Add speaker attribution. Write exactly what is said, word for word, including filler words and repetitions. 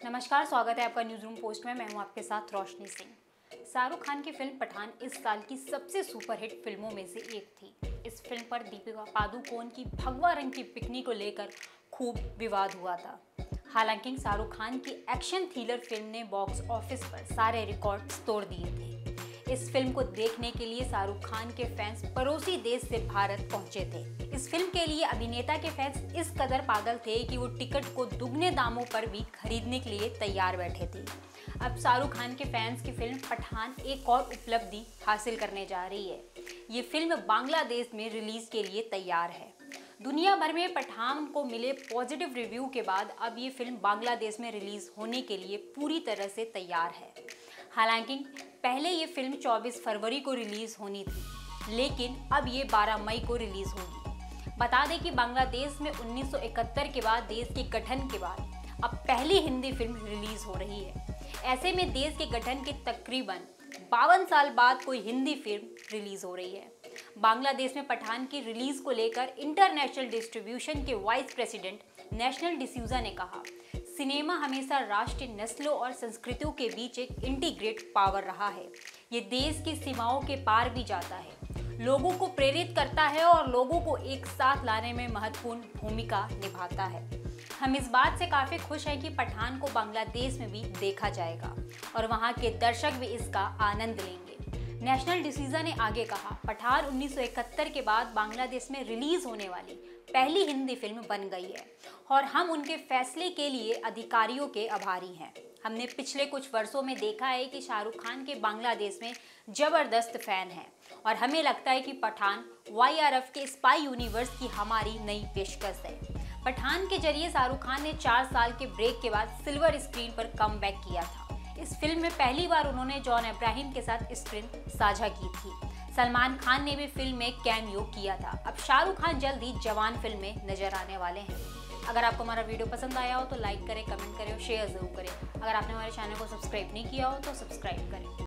Speaker 1: नमस्कार, स्वागत है आपका न्यूज़ रूम पोस्ट में। मैं हूं आपके साथ रोशनी सिंह। शाहरुख खान की फिल्म पठान इस साल की सबसे सुपरहिट फिल्मों में से एक थी। इस फिल्म पर दीपिका पादुकोण की भगवा रंग की बिकनी को लेकर खूब विवाद हुआ था। हालांकि शाहरुख खान की एक्शन थ्रिलर फिल्म ने बॉक्स ऑफिस पर सारे रिकॉर्ड्स तोड़ दिए थे। इस फिल्म को देखने के लिए शाहरुख खान के फैंस पड़ोसी देश से भारत पहुंचे थे। इस फिल्म के लिए अभिनेता के फैंस इस कदर पागल थे कि वो टिकट को दुगने दामों पर भी खरीदने के लिए तैयार बैठे थे। अब शाहरुख खान के फैंस की फिल्म पठान एक और उपलब्धि हासिल करने जा रही है। ये फिल्म बांग्लादेश में रिलीज के लिए तैयार है। दुनिया भर में पठान को मिले पॉजिटिव रिव्यू के बाद अब ये फिल्म बांग्लादेश में रिलीज होने के लिए पूरी तरह से तैयार है। हालांकि पहले ये फिल्म चौबीस फरवरी को रिलीज होनी थी, लेकिन अब ये बारह मई को रिलीज होगी। बता दें कि बांग्लादेश में उन्नीस सौ इकहत्तर के बाद देश के गठन के बाद अब पहली हिंदी फिल्म रिलीज हो रही है। ऐसे में देश के गठन के तकरीबन बावन साल बाद कोई हिंदी फिल्म रिलीज हो रही है। बांग्लादेश में पठान की रिलीज को लेकर इंटरनेशनल डिस्ट्रीब्यूशन के वाइस प्रेसिडेंट नेशनल डिसूजा ने कहा, सिनेमा हमेशा राष्ट्रीय नस्लों और संस्कृतियों के बीच एक इंटीग्रेट पावर रहा है। ये देश की सीमाओं के पार भी जाता है, लोगों को प्रेरित करता है और लोगों को एक साथ लाने में महत्वपूर्ण भूमिका निभाता है। हम इस बात से काफ़ी खुश हैं कि पठान को बांग्लादेश में भी देखा जाएगा और वहाँ के दर्शक भी इसका आनंद लेंगे। नेशनल डिसूजा ने आगे कहा, पठान उन्नीस सौ इकहत्तर के बाद बांग्लादेश में रिलीज होने वाली पहली हिंदी फिल्म बन गई है और हम उनके फैसले के लिए अधिकारियों के आभारी हैं। हमने पिछले कुछ वर्षों में देखा है कि शाहरुख खान के बांग्लादेश में जबरदस्त फैन हैं और हमें लगता है कि पठान वाई आर एफ के स्पाई यूनिवर्स की हमारी नई पेशकश है। पठान के जरिए शाहरुख खान ने चार साल के ब्रेक के बाद सिल्वर स्क्रीन पर कमबैक किया था। इस फिल्म में पहली बार उन्होंने जॉन अब्राहम के साथ स्क्रीन साझा की थी। सलमान खान ने भी फिल्म में कैमियो किया था। अब शाहरुख खान जल्द ही जवान फिल्म में नजर आने वाले हैं। अगर आपको हमारा वीडियो पसंद आया हो तो लाइक करें, कमेंट करें और शेयर जरूर करें। अगर आपने हमारे चैनल को सब्सक्राइब नहीं किया हो तो सब्सक्राइब करें।